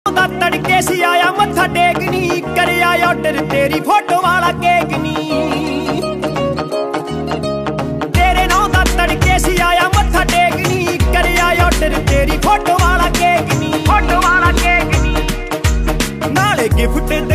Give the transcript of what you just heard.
ਦਾ ਤੜਕੇ ਸੀ ਆਇਆ ਮੱਥਾ ਟੇਕਣੀ, ਕਰਿਆ ਆਰਡਰ ਤੇਰੀ ਫੋਟੋ ਵਾਲਾ ਕੇਕ ਨੀ। ਤੇਰੇ ਨਾਂ ਦਾ ਤੜਕੇ ਸੀ ਆਇਆ ਮੱਥਾ ਟੇਕਣੀ, ਕਰਿਆ ਆਰਡਰ ਤੇਰੀ ਫੋਟੋ ਵਾਲਾ ਕੇਕ ਨੀ, ਫੋਟੋ ਵਾਲਾ ਕੇਕ ਨੀ। ਨਾਲੇ ਗਿਫਟ